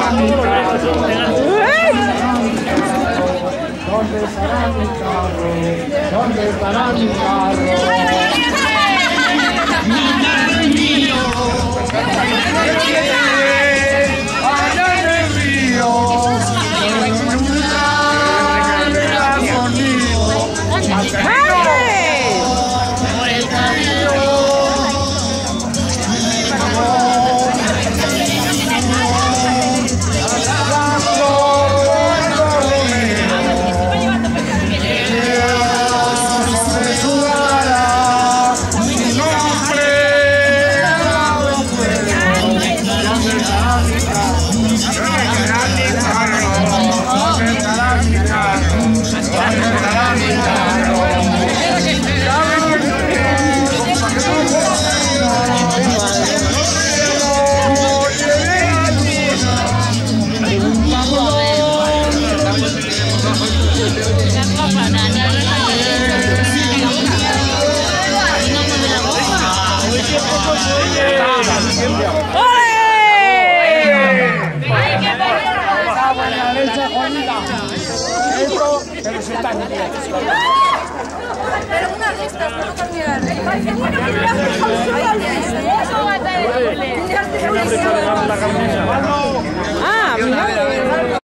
¿Dónde estará mi carro? ¿Dónde estará mi carro? Mi carro es mío. Allá en el río. Por el camino. Pero una de estas no cambiar. Ah,